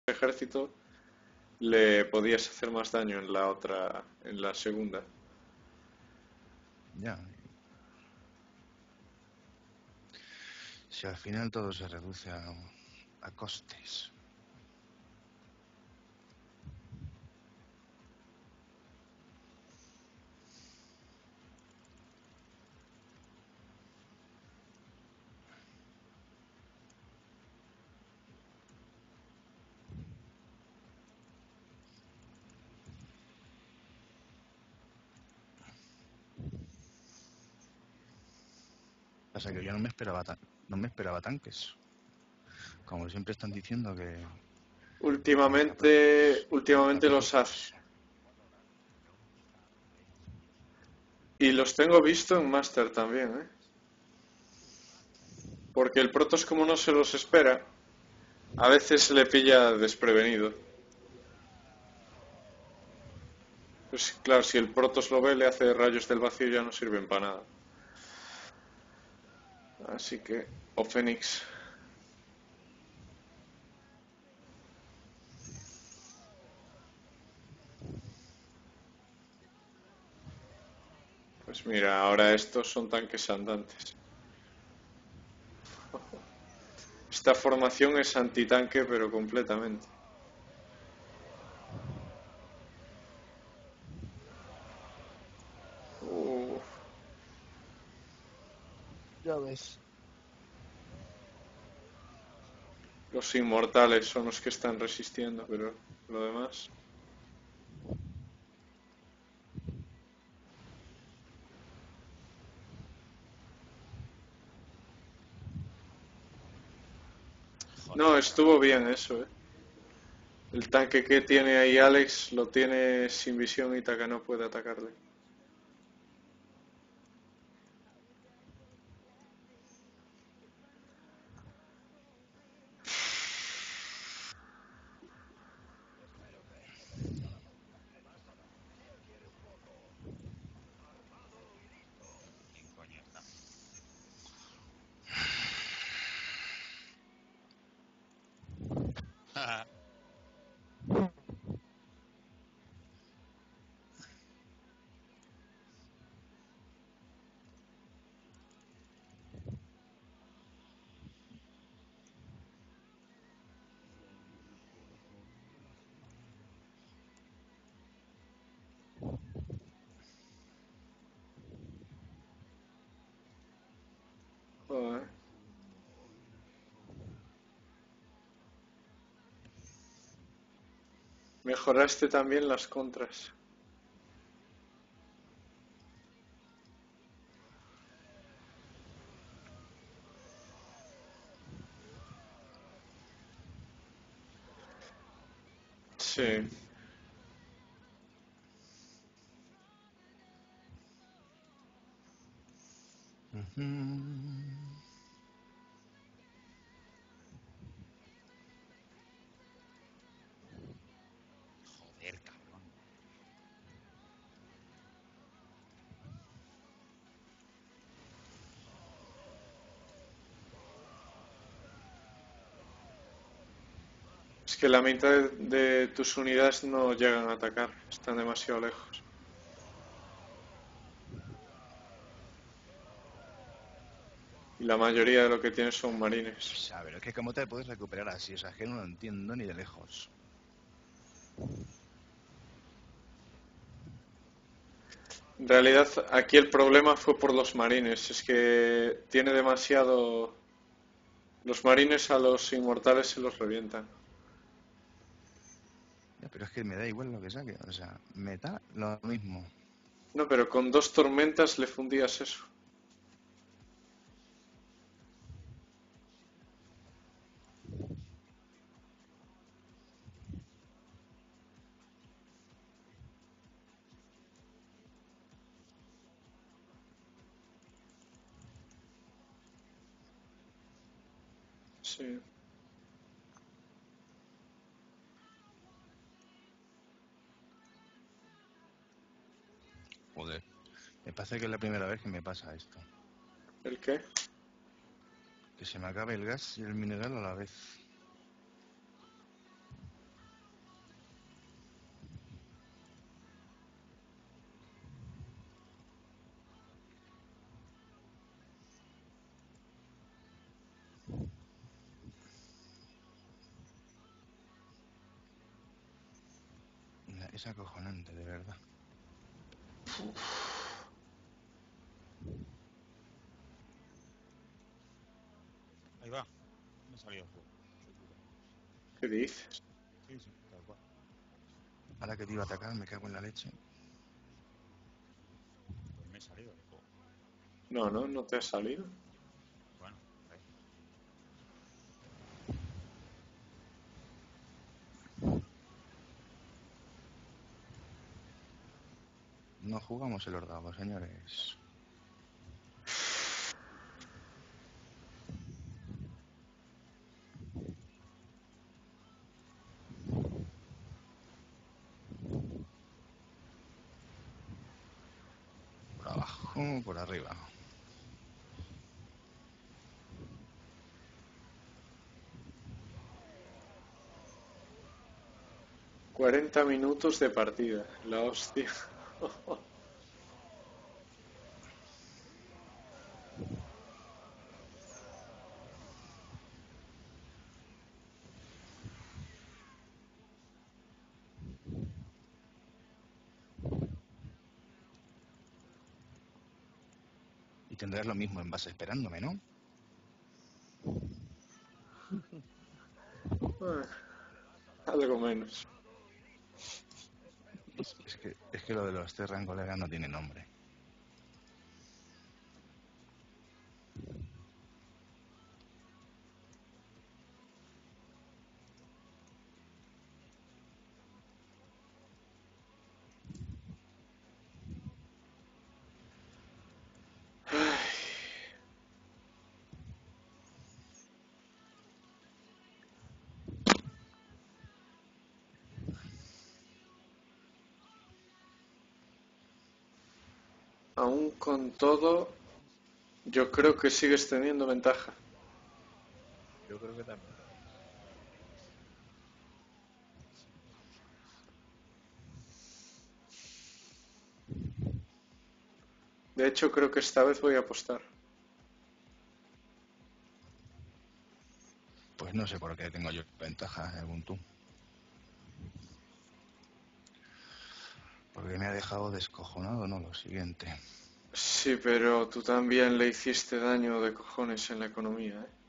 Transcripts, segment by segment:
ejército, le podías hacer más daño en la segunda. Ya. Si al final todo se reduce a costes. Pasa que yo no me esperaba tanques. Como siempre están diciendo que Últimamente los hace. pacíficos. Y los tengo visto en Master también, ¿eh? Porque el Protoss, como no se los espera, a veces le pilla desprevenido. Pues claro, si el Protoss lo ve, le hace rayos del vacío y ya no sirven para nada. Así que, o Fénix. Pues mira, ahora estos son tanques andantes. Esta formación es antitanque, pero completamente. Uf, Ya ves. los inmortales son los que están resistiendo, pero lo demás. No, Joder, estuvo bien eso, ¿eh? El tanque que tiene ahí Alex lo tiene sin visión y Taka no puede atacarle. ¿quién coño está? Joder. Mejoraste también las contras. Sí. Joder, cabrón. Es que la mitad de tus unidades no llegan a atacar, están demasiado lejos. Y la mayoría de lo que tienes son marines. O sea, pero es que cómo te puedes recuperar así, o sea, es que no lo entiendo ni de lejos. En realidad, aquí el problema fue por los marines. Es que tiene demasiado. Los marines a los inmortales se los revientan. Ya, pero es que me da igual lo que saque, o sea, me da lo mismo. No, pero con dos tormentas le fundías eso. Sí. Joder, me parece que es la primera vez que me pasa esto. ¿El qué? Que se me acabe el gas y el mineral a la vez. Es acojonante, de verdad. Ahí va. Me ha salido el juego. ¿Qué dices? Sí, sí, tal cual. Ahora que te iba a atacar, me cago en la leche. Pues me he salido el juego. No, no, no te ha salido. Bueno, ahí. No jugamos el hordado, señores. Por abajo, por arriba. ...40 minutos de partida. La hostia. Y tendrás lo mismo en base esperándome, ¿no? Algo menos. Es que lo de los Terran colegas no tiene nombre. Aún con todo, yo creo que sigues teniendo ventaja. Yo creo que también. De hecho, creo que esta vez voy a apostar. Pues no sé por qué tengo yo ventaja, según tú. Porque me ha dejado descojonado, ¿no? Lo siguiente. Sí, pero tú también le hiciste daño de cojones en la economía, ¿eh?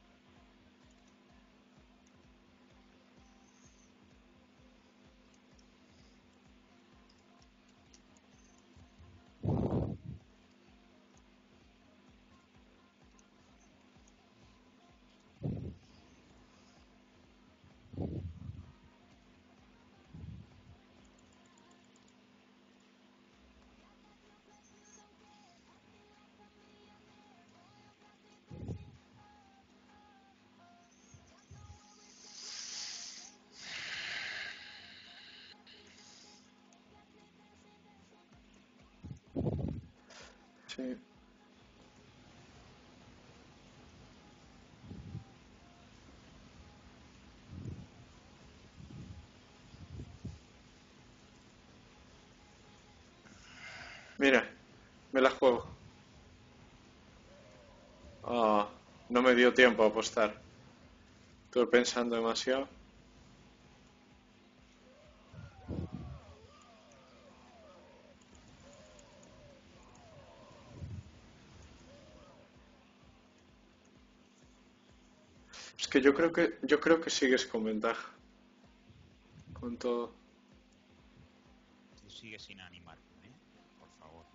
Sí. Mira, me la juego. Ah, no me dio tiempo a apostar. Estuve pensando demasiado. Es que yo creo que sigues con ventaja. Con todo. Tú sigues sin animarme, ¿eh? Por favor.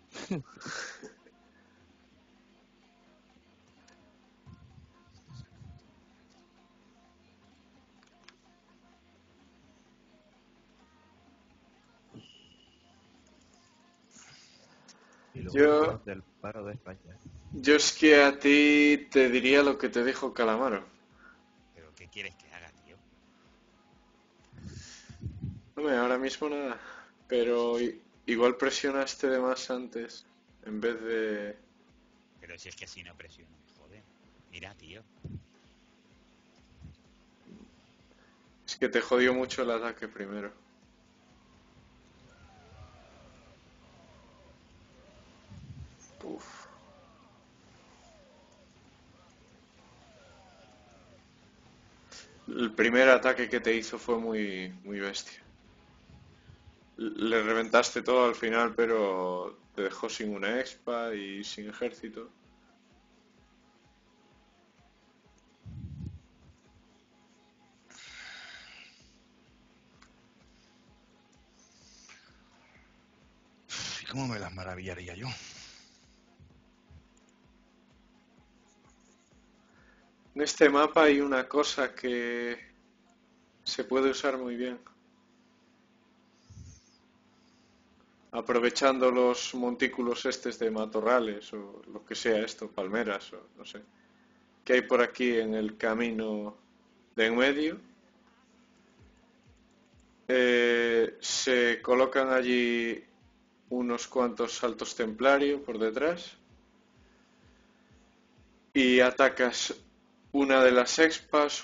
Y los Yo, últimos del paro de España. yo es que a ti te diría lo que te dijo Calamaro. ¿Pero qué quieres que haga, tío? Hombre, ahora mismo nada. Pero igual presionaste de más antes. En vez de... Pero si es que si no presiono me joden. Mira, tío. Es que te jodió mucho el ataque primero. Uf. El primer ataque que te hizo fue muy, muy bestia. le reventaste todo al final, pero te dejó sin una expa y sin ejército. ¿Y cómo me las maravillaría yo? En este mapa hay una cosa que se puede usar muy bien. Aprovechando los montículos estos de matorrales o lo que sea esto, palmeras o no sé, que hay por aquí en el camino de en medio. Se colocan allí unos cuantos saltos templario por detrás y atacas una de las expas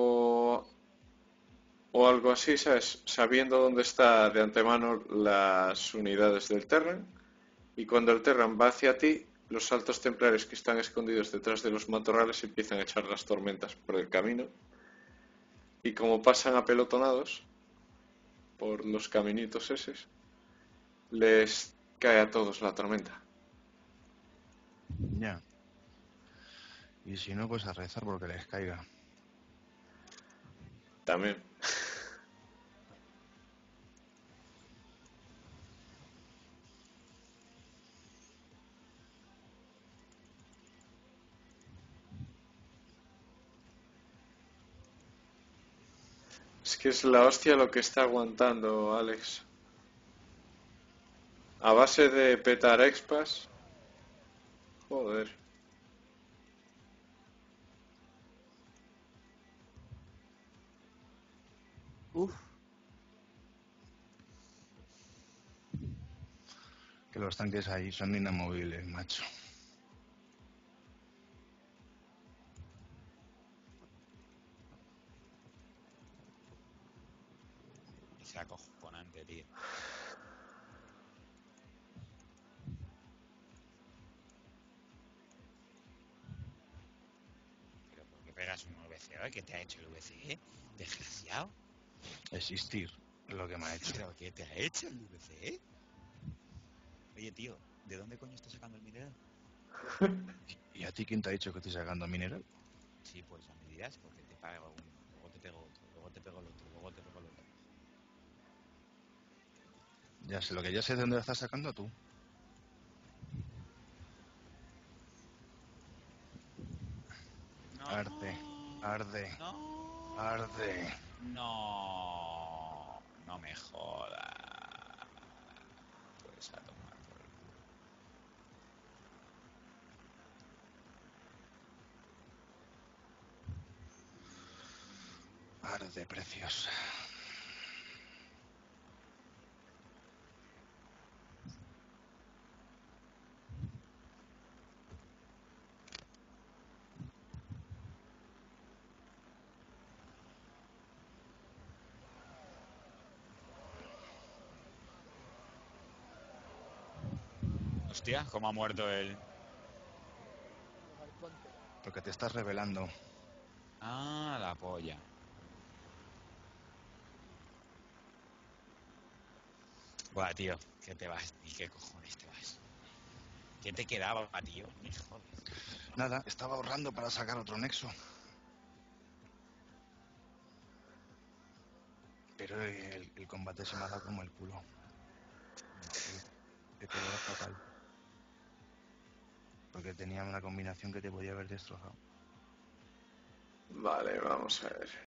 o algo así, ¿sabes? Sabiendo dónde está de antemano las unidades del Terran, y cuando el Terran va hacia ti, los saltos templarios que están escondidos detrás de los matorrales empiezan a echar las tormentas por el camino, y como pasan apelotonados por los caminitos esos, les cae a todos la tormenta. Ya. Y si no, pues a rezar porque les caiga. También. Es que es la hostia lo que está aguantando Alex. A base de petar expas. Joder. Uf, Que los tanques ahí son inamovibles, macho. Es acojonante, tío. ¿Pero por qué pegas un VCE? ¿Qué te ha hecho el VCE? Desgraciado. Existir es lo que me ha hecho. ¿Pero qué te ha hecho el VCE? Oye, tío, ¿de dónde coño estás sacando el mineral? ¿Y a ti quién te ha dicho que estoy sacando mineral? Sí, pues ya me dirás, porque te pago uno, luego te pego otro, luego te pego el otro, luego te pego el otro. Ya sé, lo que ya sé de dónde lo estás sacando tú. No. Arde, arde, No. arde. No. No me jodas. Pues a tomar por el culo. Arde, preciosa. Hostia, ¿cómo ha muerto el...? Porque te estás revelando. Ah, la polla. Buah, tío, ¿qué te vas? ¿Y qué cojones te vas? ¿Qué te quedaba, tío? Me jodes. Nada, estaba ahorrando para sacar otro nexo. Pero el combate se me ha dado como el culo. He pegado fatal. Porque tenía una combinación que te podía haber destrozado. Vale, vamos a ver.